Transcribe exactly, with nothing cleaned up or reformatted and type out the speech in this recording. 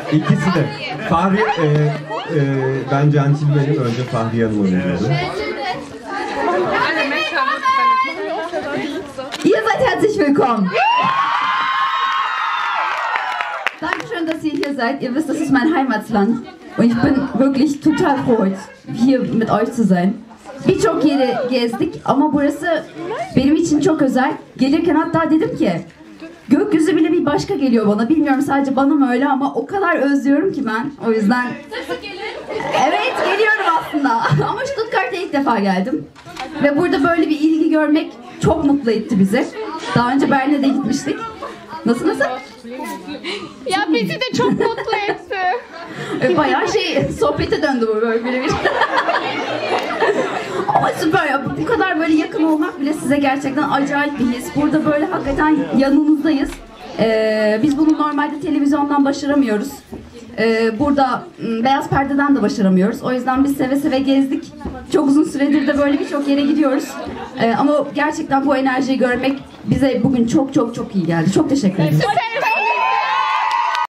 İkisi de. Fahri, e, e, ben centilmenim. Önce Fahriye Hanım'a veriyorum. Ihr seid herzlich willkommen. Dankeschön, dass ihr hier seid. Ihr wisst, das ist mein Heimatland. Und ich bin wirklich total froh, hier mit euch zu sein. Birçok yeri gezdik ama burası benim için çok özel. Gelirken hatta dedim ki gökyüzü bile bir başka geliyor bana. Bilmiyorum sadece bana mı öyle ama o kadar özlüyorum ki ben. O yüzden... Evet, geliyorum aslında. Ama Stuttgart'a ilk defa geldim. Ve burada böyle bir ilgi görmek çok mutlu etti bizi. Daha önce Berlin'e de gitmiştik. Nasıl nasıl? Ya bizi de çok mutlu etti. Bayağı şey, sohbete döndü bu böyle bir. Ama süper ya, bu kadar böyle yakın olmak bile size gerçekten acayip bir his. Burada böyle hakikaten yanınızdayız. Ee, biz bunu normalde televizyondan başaramıyoruz. Ee, burada beyaz perdeden de başaramıyoruz. O yüzden biz seve seve gezdik. Çok uzun süredir de böyle birçok yere gidiyoruz. Ee, ama gerçekten bu enerjiyi görmek bize bugün çok çok çok iyi geldi. Çok teşekkür ederim.